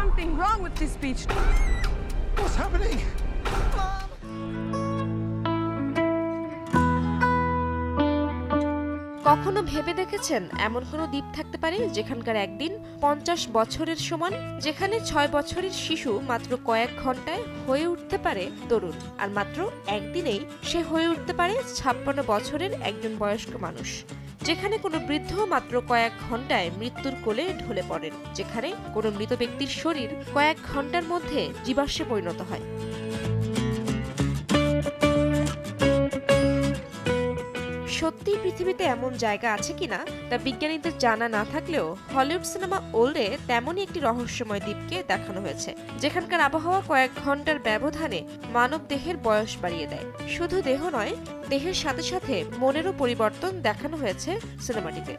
something wrong with this beach. What's happening? কখনো ভেবে দেখেছেন এমন কোনো দ্বীপ থাকতে পারে যেখানকার একদিন 50 বছরের সমান, যেখানে 6 বছরের শিশু মাত্র কয়েক ঘন্টায় হয়ে উঠতে পারে তরুণ, আর মাত্র একদিনেই সে হয়ে উঠতে পারে 56 বছরের একজন বয়স্ক মানুষ, যেখানে কোনো বৃদ্ধ মাত্র কয়েক ঘন্টায় মৃত্যুর কোলে ঢলে পড়েন, যেখানে কোনো মৃত ব্যক্তির শরীর কয়েক ঘন্টার মধ্যে জীবাশ্মে পরিণত হয়। সত্যি পৃথিবীতে এমন জায়গা আছে কিনা তা বিজ্ঞানীদের জানা না থাকলেও হলিউড সিনেমা ওল্ডে তেমনই একটি রহস্যময় দ্বীপকে দেখানো হয়েছে, যেখানকার আবহাওয়া কয়েক ঘন্টার ব্যবধানে মানব দেহের বয়স বাড়িয়ে দেয়। শুধু দেহ নয়, দেহের সাথে সাথে মনেরও পরিবর্তন দেখানো হয়েছে সিনেমাটিতে।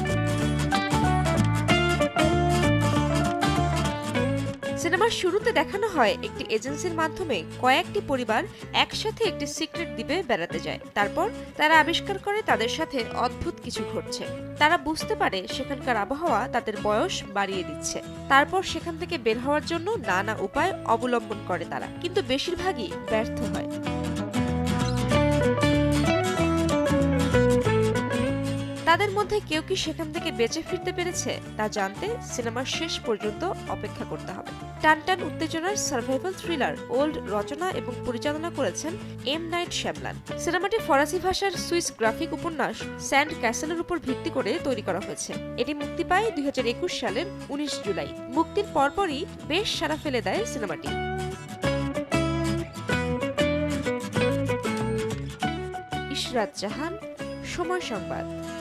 সিনেমার শুরুতে দেখানো হয় একটি এজেন্সির মাধ্যমে কয়েকটি পরিবার একসাথে একটি সিক্রেট দ্বীপে বেড়াতে যায়। তারপর তারা আবিষ্কার করে তাদের সাথে অদ্ভুত কিছু ঘটছে। তারা বুঝতে পারে সেখানকার আবহাওয়া তাদের বয়স বাড়িয়ে দিচ্ছে। তারপর সেখান থেকে বের হওয়ার জন্য নানা উপায় অবলম্বন করে তারা, কিন্তু বেশিরভাগই ব্যর্থ হয়। তাদের মধ্যে কেউ কি সেখান থেকে বেঁচে ফিরতে পেরেছে তা জানতে সিনেমার শেষ পর্যন্ত অপেক্ষা করতে হবে। টানটান উত্তেজনার সার্ভাইভাল থ্রিলার ওল্ড রচনা এবং পরিচালনা করেছেন এম নাইট শ্যামলান। সিনেমাটি ফরাসি ভাষার সুইস গ্রাফিক উপন্যাস স্যান্ড ক্যাসেলের উপর ভিত্তি করে তৈরি করা হয়েছে। এটি মুক্তি পায় 2021 সালের 19 জুলাই। মুক্তির পরপরই বেশ সাড়া ফেলে দেয় সিনেমাটি। ইশরাত জাহান, সময় সংবাদ।